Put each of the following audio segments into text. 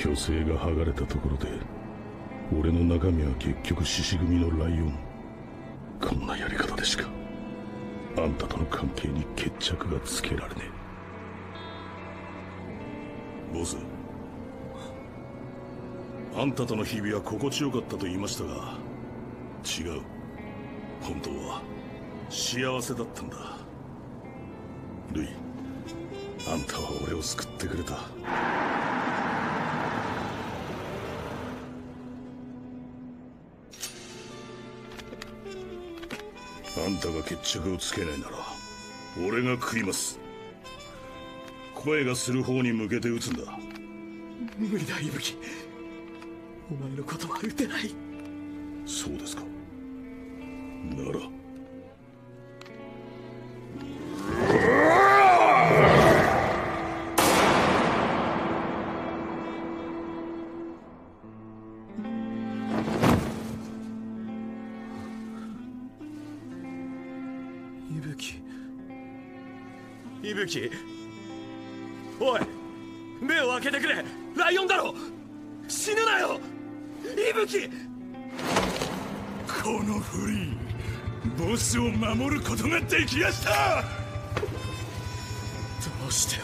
虚勢が剥がれたところで俺の中身は結局獅子組のライオン。こんなやり方でしかあんたとの関係に決着がつけられねえ。ボス、あんたとの日々は心地よかったと言いましたが違う。本当は幸せだったんだ。ルイ、あんたは俺を救ってくれた。あんたが決着をつけないなら俺が食います。声がする方に向けて撃つんだ。 無理だ、伊吹。お前のことは撃てない。 そうですか。なら伊吹、おい、目を開けてくれ。ライオンだろ。死ぬなよ伊吹。 このフリー、ボスを守ることができやした。 どうして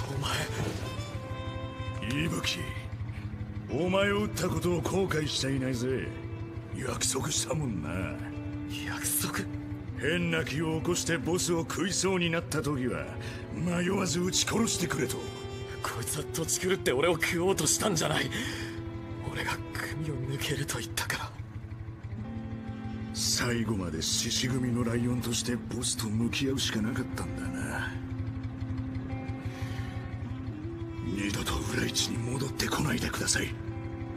お前。 伊吹、お前を撃ったことを後悔しちゃいないぜ。約束したもんな。 約束？ 変な気を起こしてボスを食いそうになった時は迷わず撃ち殺してくれと。 こいつは土地狂って俺を食おうとしたんじゃない。俺が組を抜けると言ったから。 最後まで獅子組のライオンとしてボスと向き合うしかなかったんだな。二度と裏市に戻ってこないでください。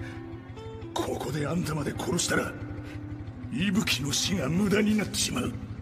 ここであんたまで殺したら伊吹の死が無駄になってしまう。